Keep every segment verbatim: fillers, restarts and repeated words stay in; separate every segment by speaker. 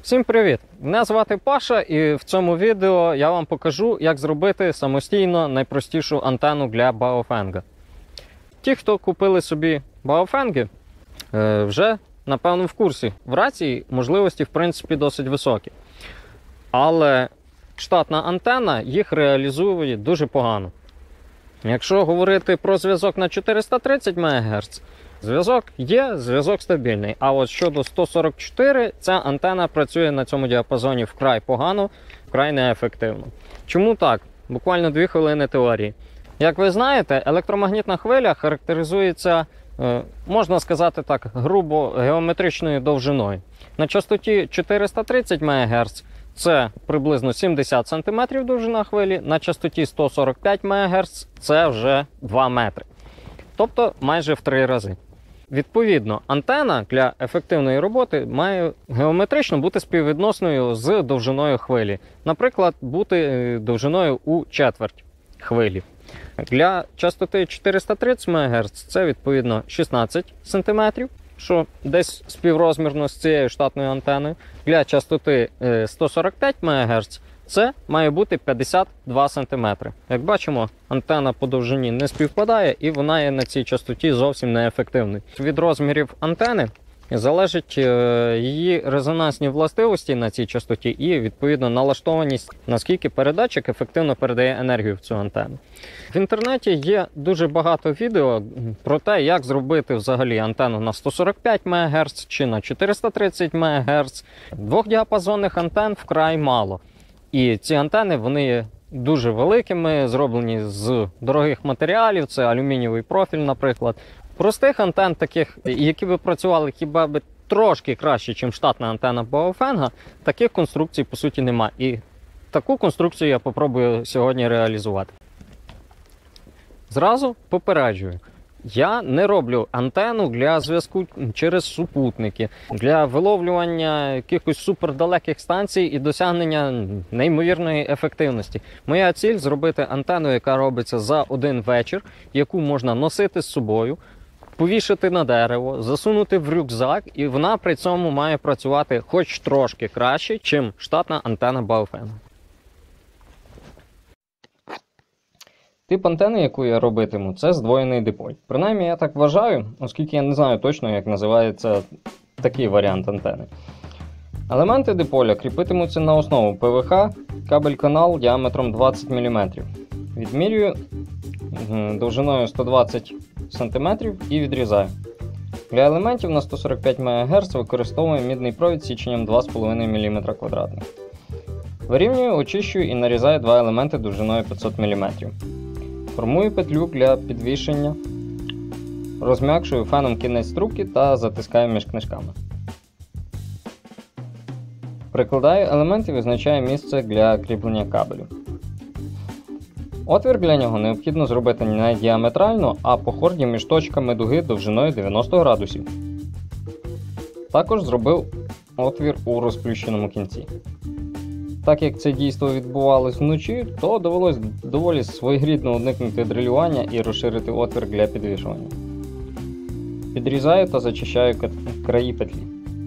Speaker 1: Всім привіт! Мене звати Паша, і в цьому відео я вам покажу, як зробити самостійно найпростішу антенну для Баофенга. Ті, хто купили собі Баофенги, вже, напевно, в курсі. В рації можливості, в принципі, досить високі. Але штатна антенна їх реалізує дуже погано. Якщо говорити про зв'язок на чотириста тридцять мегагерц, зв'язок є, зв'язок стабільний. А от щодо сто сорок чотири, ця антенна працює на цьому діапазоні вкрай погано, вкрай неефективно. Чому так? Буквально дві хвилини теорії. Як ви знаєте, електромагнітна хвиля характеризується, можна сказати так, грубо геометричною довжиною. На частоті чотириста тридцять мегагерц це приблизно сімдесят сантиметрів довжина хвилі, на частоті сто сорок п'ять мегагерц це вже два метри. Тобто майже в три рази. Відповідно, антенна для ефективної роботи має геометрично бути співвідносною з довжиною хвилі. Наприклад, бути довжиною у четверть хвилі. Для частоти чотириста тридцять мегагерц це відповідно шістнадцять сантиметрів, що десь співрозмірно з цією штатною антеною. Для частоти сто сорок п'ять мегагерц це має бути п'ятдесят два сантиметри. Як бачимо, антенна по довжині не співпадає і вона є на цій частоті зовсім неефективною. Від розмірів антени залежать її резонансні властивості на цій частоті і, відповідно, налаштованість, наскільки передатчик ефективно передає енергію в цю антенну. В інтернеті є дуже багато відео про те, як зробити взагалі антенну на сто сорок п'ять мегагерц чи на чотириста тридцять мегагерц. Двохдіапазонних антенн вкрай мало. І ці антени, вони є дуже великими, зроблені з дорогих матеріалів, це алюмінієвий профіль, наприклад. Простих антенн таких, які би працювали хіба би трошки краще, ніж штатна антенна Баофенга, таких конструкцій, по суті, немає. І таку конструкцію я попробую сьогодні реалізувати. Зразу попереджую. Я не роблю антенну для зв'язку через супутники, для виловлювання якихось супердалеких станцій і досягнення неймовірної ефективності. Моя ціль – зробити антенну, яка робиться за один вечір, яку можна носити з собою, повішати на дерево, засунути в рюкзак, і вона при цьому має працювати хоч трошки краще, ніж штатна антенна Баофенга. Тип антени, яку я робитиму, це здвоєний диполь. Принаймні, я так вважаю, оскільки я не знаю точно, як називається такий варіант антени. Елементи диполя кріпитимуться на основу ПВХ, кабель-канал діаметром двадцять міліметрів. Відмірюю довжиною сто двадцять сантиметрів і відрізаю. Для елементів на сто сорок п'ять мегагерц використовую мідний провід січенням два з половиною міліметра квадратних. Вирівнюю, очищую і нарізаю два елементи довжиною п'ятсот міліметрів. Формую петлю для підвішення, розм'якшую феном кінець трубки та затискаю між книжками. Прикладаю елемент і визначаю місце для кріплення кабелю. Отвір для нього необхідно зробити не діаметрально, а по хорді між точками дуги довжиною дев'яносто градусів. Також зробив отвір у розплющеному кінці. Так як це дійство відбувалось вночі, то довелось доволі своєрідно уникнути дрилювання і розширити отвір для підвішування. Підрізаю та зачищаю краї петлі.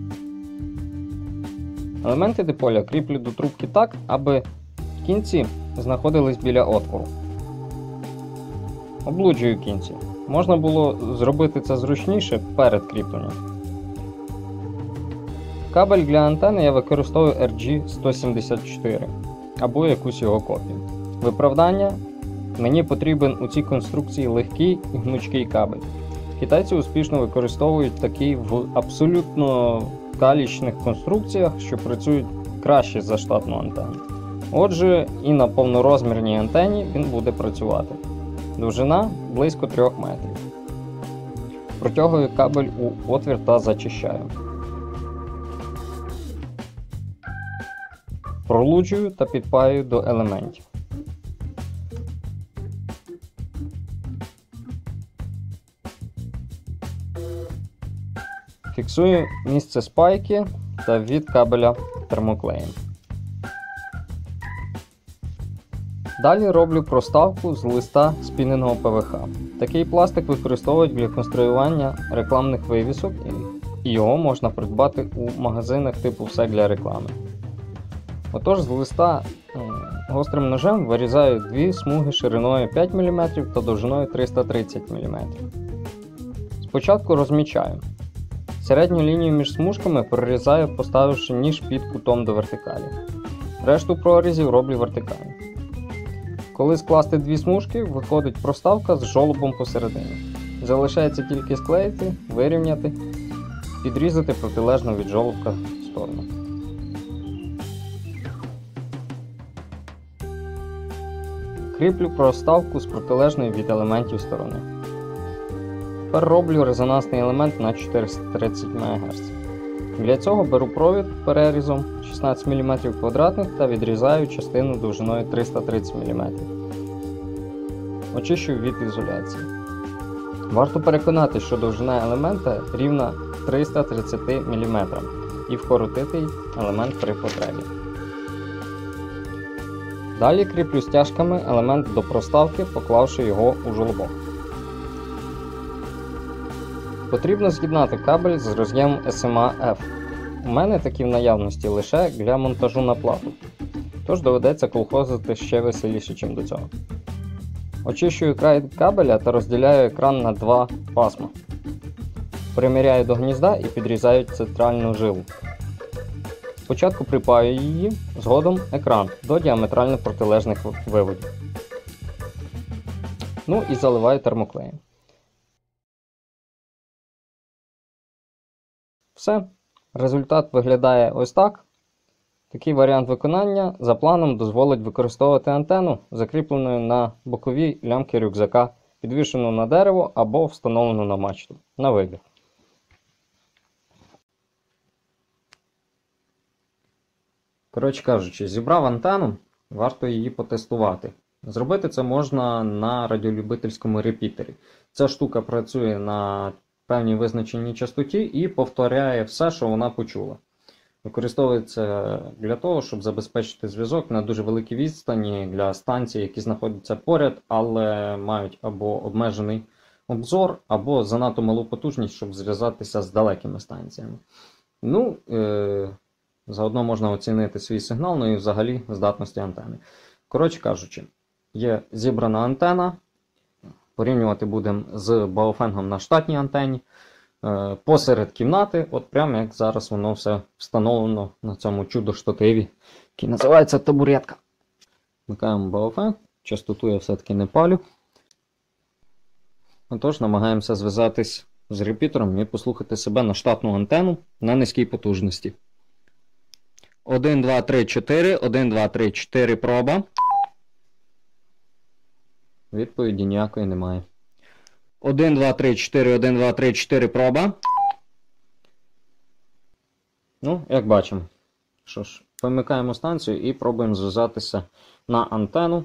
Speaker 1: Елементи диполя кріплю до трубки так, аби кінці знаходились біля отвору. Облуджую кінці. Можна було зробити це зручніше перед кріпленням. Кабель для антени я використовую ар джі сто сімдесят чотири або якусь його копію. Виправдання: мені потрібен у цій конструкції легкий і гнучкий кабель. Китайці успішно використовують такий в абсолютно калічних конструкціях, що працюють краще за штатну антенну. Отже, і на повнорозмірній антені він буде працювати. Довжина близько трьох метрів. Протягую кабель у отвір та зачищаю. Пролуджую та підпаюю до елементів. Фіксую місце спайки та від кабеля термоклеєм. Далі роблю проставку з листа спіненого ПВХ. Такий пластик використовують для конструювання рекламних вивісок і його можна придбати у магазинах типу «Все для реклами». Отож, з листа гострим ножем вирізаю дві смуги шириною п'ять міліметрів та довжиною триста тридцять міліметрів. Спочатку розмічаю. Середню лінію між смужками прорізаю, поставивши ніж під кутом до вертикалі. Решту прорізів роблю вертикально. Коли скласти дві смужки, виходить проставка з жолобом посередині. Залишається тільки склеїти, вирівняти, підрізати протилежно від жолобка сторону. Кріплю проставку з протилежної від елементів сторони. Тепер роблю резонансний елемент на чотириста тридцять мегагерц. Для цього беру провід перерізом шістнадцять міліметрів квадратних та відрізаю частину довжиною триста тридцять міліметрів. Очищую від ізоляції. Варто переконати, що довжина елемента рівна триста тридцять міліметрам і вкоротити елемент при потребі. Далі кріплю стяжками елемент до проставки, поклавши його у жолобок. Потрібно з'єднати кабель з роз'ємом ес ем а еф. У мене такі в наявності лише для монтажу на плату, тож доведеться колхозити ще веселіше, ніж до цього. Очищую край кабеля та розділяю екран на два пасма. Приміряю до гнізда і підрізаю центральну жилу. Спочатку припаю її, згодом екран до діаметрально протилежних виводів. Ну і заливаю термоклеєм. Все. Результат виглядає ось так. Такий варіант виконання за планом дозволить використовувати антенну, закріплену на боковій лямки рюкзака, підвішену на дерево або встановлену на мачту. На вибір. Коротше кажучи, зібрав антенну, варто її потестувати. Зробити це можна на радіолюбительському репітері. Ця штука працює на певній визначеній частоті і повторяє все, що вона почула. Використовується для того, щоб забезпечити зв'язок на дуже великій відстані для станцій, які знаходяться поряд, але мають або обмежений обзор, або занадто малу потужність, щоб зв'язатися з далекими станціями. Ну, е заодно можна оцінити свій сигнал, ну і взагалі здатності антени. Коротше кажучи, є зібрана антена. Порівнювати будемо з баофенгом на штатній антені. Посеред кімнати, от прямо як зараз воно все встановлено на цьому чудо-штативі, який називається табуретка. Вмикаємо баофенг, частоту я все-таки не палю. Отож, намагаємося зв'язатись з репітером і послухати себе на штатну антенну на низькій потужності. один, два, три, чотири, один, два, три, чотири, проба. Відповіді ніякої немає. один, два, три, чотири, один, два, три, чотири, проба. Ну, як бачимо. Що ж, вимикаємо станцію і пробуємо зв'язатися на антенну.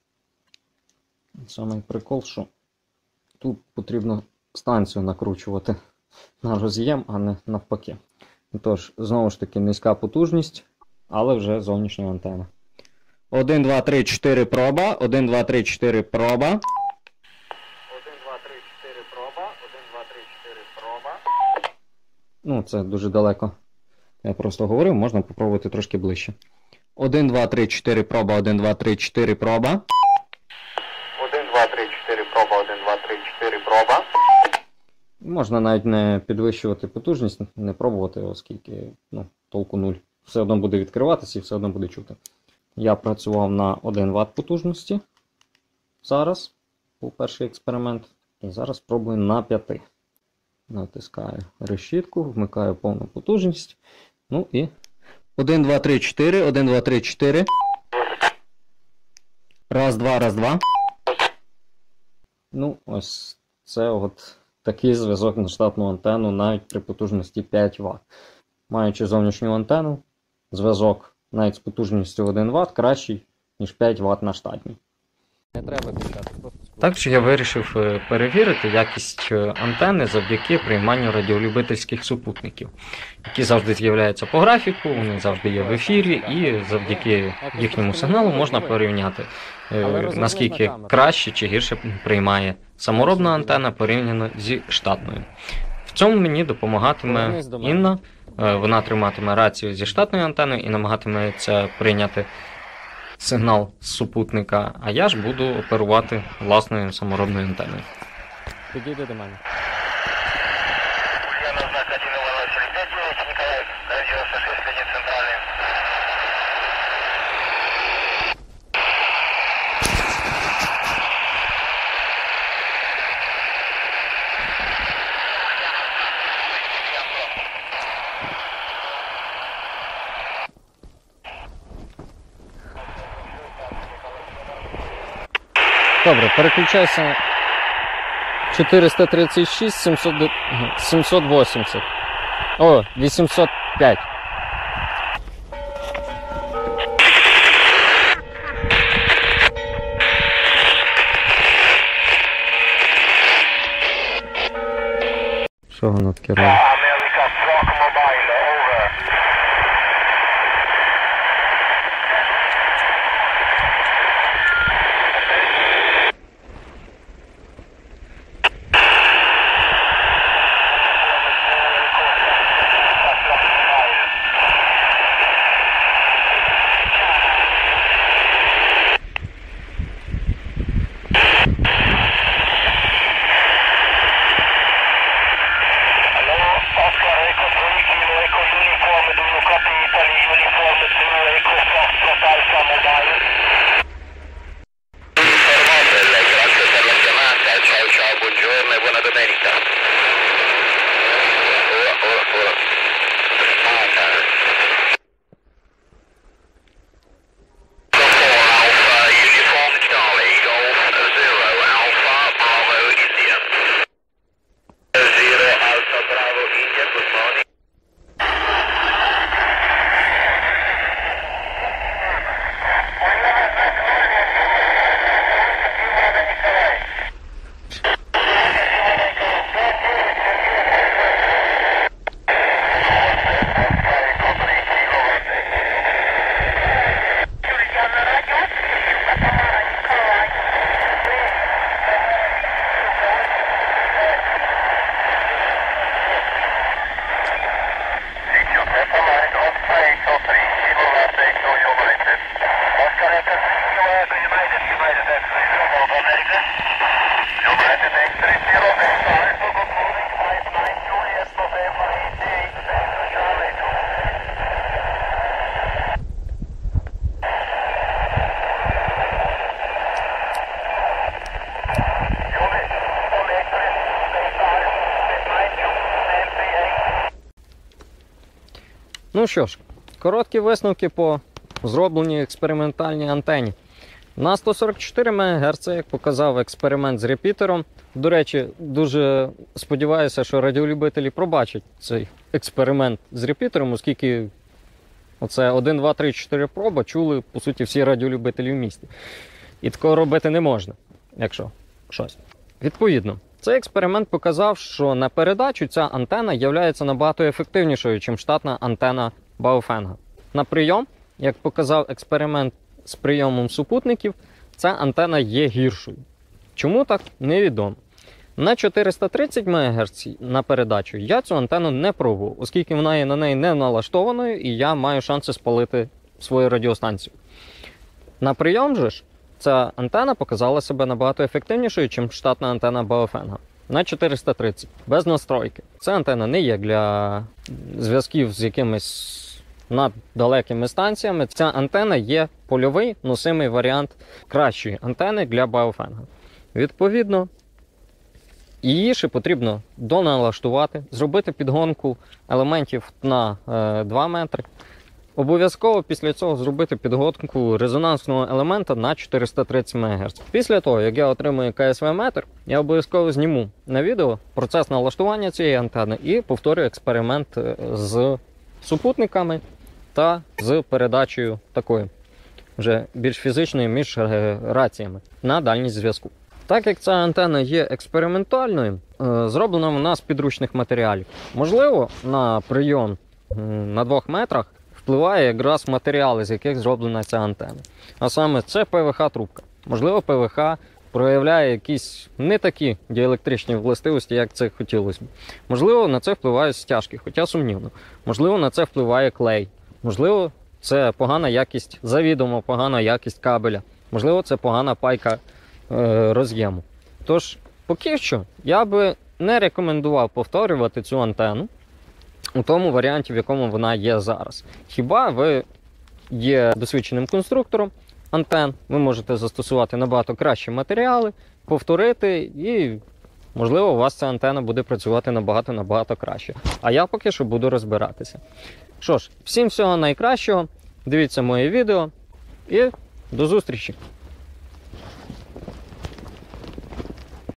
Speaker 1: Самий прикол, що тут потрібно станцію накручувати на роз'єм, а не навпаки. Тож, знову ж таки, низька потужність, але вже зовнішня антенна. один, два, три, чотири, проба. один, два, три, чотири, проба. один, два, три, чотири, проба. один, два, три, чотири, проба. Ну, це дуже далеко. Я просто говорив, можна попробувати трошки ближче. один, два, три, чотири, проба. один, два, три, чотири, проба. один, два, три, чотири, проба. один, два, три, чотири, проба. Можна навіть не підвищувати потужність, не пробувати, оскільки ну, толку нуль. Все одно буде відкриватися і все одно буде чути. Я працював на один ватт потужності. Зараз був перший експеримент. І зараз спробую на п'ять. Натискаю решітку, вмикаю повну потужність. Ну і один, два, три, чотири, один, два, три, чотири. Раз, два, раз, два. Ну, ось це от такий зв'язок на штатну антенну навіть при потужності п'ять ватт. Маючи зовнішню антенну, зв'язок навіть з потужністю один ватт кращий, ніж п'ять ватт на штатній. Не треба писати. Також я вирішив перевірити якість антени завдяки прийманню радіолюбительських супутників, які завжди з'являються по графіку, вони завжди є в ефірі, і завдяки їхньому сигналу можна порівняти, наскільки краще чи гірше приймає саморобна антена порівняно зі штатною. В цьому мені допомагатиме Інна. Вона триматиме рацію зі штатною антеною і намагатиметься прийняти сигнал з супутника, а я ж буду оперувати власною саморобною антеною. Підійди до мене. Добре, переключайся чотириста тридцять шість сімсот, сімсот вісімдесят. О, вісімсот п'ять. Що воно таке робить? Ну що ж, короткі висновки по зробленій експериментальній антені. На сто сорок чотири мегагерца, як показав експеримент з репітером. До речі, дуже сподіваюся, що радіолюбителі пробачать цей експеримент з репітером, оскільки оце один, два, три, чотири проба чули, по суті, всі радіолюбителі в місті. І такого робити не можна, якщо щось. Відповідно, цей експеримент показав, що на передачу ця антена є набагато ефективнішою, ніж штатна антена Баофенга. На прийом, як показав експеримент з прийомом супутників, ця антена є гіршою. Чому так? Невідомо. На чотириста тридцять мегагерц на передачу я цю антенну не пробував, оскільки вона є на неї не налаштованою і я маю шанси спалити свою радіостанцію. На прийом же ж ця антена показала себе набагато ефективнішою, ніж штатна антена Баофенга. На чотириста тридцять, без настройки. Ця антена не є для зв'язків з якимись над далекими станціями. Ця антена є польовий носимий варіант кращої антени для Баофенга. Відповідно, її ще потрібно доналаштувати, зробити підгонку елементів на е, два метри. Обов'язково після цього зробити підгонку резонансного елемента на чотириста тридцять мегагерц. Після того, як я отримую ка ес ве-метр, я обов'язково зніму на відео процес налаштування цієї антени і повторю експеримент з супутниками та з передачею такою, вже більш фізичною між раціями на дальність зв'язку. Так як ця антена є експериментальною, зроблена вона з підручних матеріалів. Можливо, на прийом на двох метрах впливає якраз матеріали, з яких зроблена ця антена. А саме це пе ве ха трубка. Можливо, пе ве ха проявляє якісь не такі діелектричні властивості, як це хотілося б. Можливо, на це впливають стяжки, хоча сумнівно. Можливо, на це впливає клей. Можливо, це погана якість, завідомо погана якість кабеля. Можливо, це погана пайка е, роз'єму. Тож, поки що, я би не рекомендував повторювати цю антенну у тому варіанті, в якому вона є зараз. Хіба ви є досвідченим конструктором антен, ви можете застосувати набагато кращі матеріали, повторити і, можливо, у вас ця антенна буде працювати набагато-набагато краще. А я поки що буду розбиратися. Що ж, всім всього найкращого, дивіться моє відео і до зустрічі!